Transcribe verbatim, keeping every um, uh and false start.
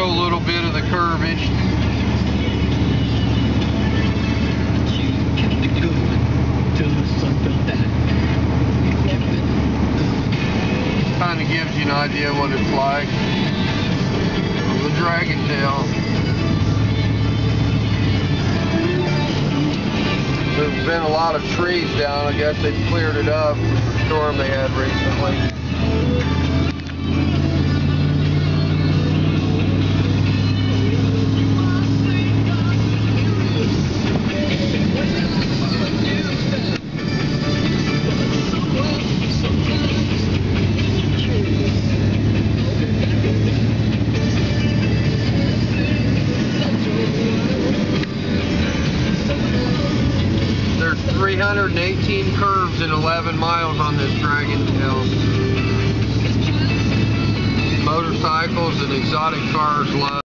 show a little bit of the curvage. Kind of gives you an idea what it's like. The Dragon Tail. There's been a lot of trees down. I guess they've cleared it up with the storm they had recently. three hundred eighteen curves and eleven miles on this Dragon Tail. Motorcycles and exotic cars love.